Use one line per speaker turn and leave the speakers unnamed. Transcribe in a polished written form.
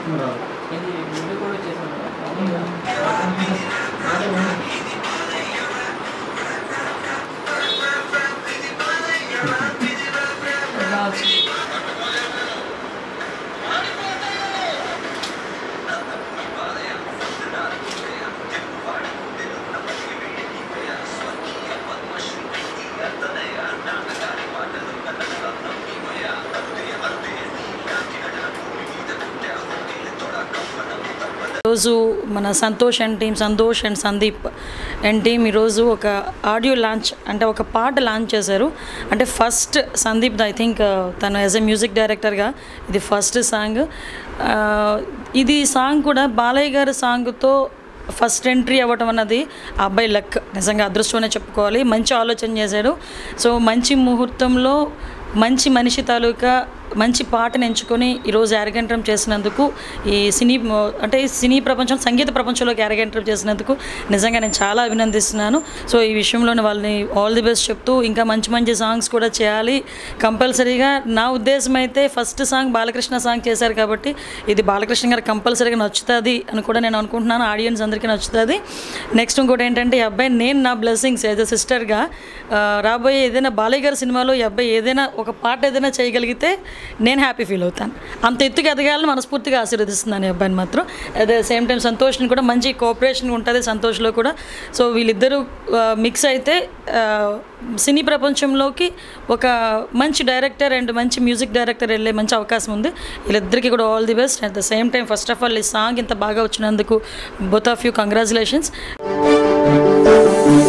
ఇది ముందు కూడా చేశాను
ఈరోజు మన Santosh and Sandeep and team ఈరోజు ఒక ఆడియో లాంచ్ అంటే ఒక పాట లాంచ్ చేశారు. అంటే ఫస్ట్ సందీప్ ఐ థింక్ తను యాజ్ ఎ మ్యూజిక్ డైరెక్టర్గా ఇది ఫస్ట్ సాంగ్. ఇది సాంగ్ కూడా బాలయ్య గారి సాంగ్తో ఫస్ట్ ఎంట్రీ అవ్వటం అన్నది ఆ అబ్బాయి లక్, నిజంగా అదృష్టం అనే చెప్పుకోవాలి. మంచి ఆలోచన చేశాడు. సో మంచి ముహూర్తంలో మంచి మనిషి తాలూకా మంచి పాటను ఎంచుకొని ఈరోజు అరగంటం చేసినందుకు ఈ సినీ ప్రపంచం సంగీత ప్రపంచంలోకి అరగంటం చేసినందుకు నిజంగా నేను చాలా అభినందిస్తున్నాను. సో ఈ విషయంలోనే వాళ్ళని ఆల్ ది బెస్ట్ చెప్తూ ఇంకా మంచి మంచి సాంగ్స్ కూడా చేయాలి కంపల్సరీగా. నా ఉద్దేశం అయితే ఫస్ట్ సాంగ్ బాలకృష్ణ సాంగ్ చేశారు కాబట్టి ఇది బాలకృష్ణ గారు కంపల్సరీగా నచ్చుతుంది అని కూడా నేను అనుకుంటున్నాను. ఆడియన్స్ అందరికీ నచ్చుతుంది. నెక్స్ట్ ఇంకోటి ఏంటంటే ఈ అబ్బాయి నేను నా బ్లెస్సింగ్స్ యాజ్ ఎ సిస్టర్గా రాబోయే ఏదైనా బాలయ్య గారి సినిమాలో ఈ అబ్బాయి ఏదైనా ఒక పాట ఏదైనా చేయగలిగితే నేను హ్యాపీ ఫీల్ అవుతాను. అంత ఎత్తుకు ఎదగాలని మనస్ఫూర్తిగా ఆశీర్వదిస్తున్నాను ఈ అబ్బాయిని మాత్రం. అట్ ద సేమ్ టైం సంతోష్ని కూడా మంచి కోఆపరేషన్ ఉంటుంది సంతోష్లో కూడా. సో వీళ్ళిద్దరూ మిక్స్ అయితే సినీ ప్రపంచంలోకి ఒక మంచి డైరెక్టర్ అండ్ మంచి మ్యూజిక్ డైరెక్టర్ వెళ్ళే మంచి అవకాశం ఉంది. వీళ్ళిద్దరికీ కూడా all the best. At the same time first of all ఈ సాంగ్ ఇంత బాగా వచ్చినందుకు బోత్ ఆఫ్ యూ కంగ్రాచులేషన్స్.